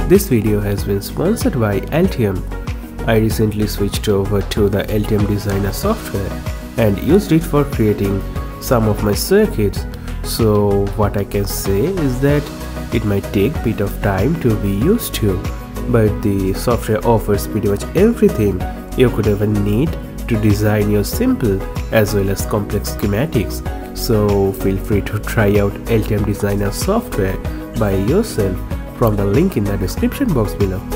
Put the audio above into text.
This video has been sponsored by Altium. I recently switched over to the Altium Designer software and used it for creating some of my circuits. So what I can say is that it might take a bit of time to be used to, but the software offers pretty much everything you could ever need to design your simple as well as complex schematics. So feel free to try out Altium Designer software by yourself from the link in the description box below.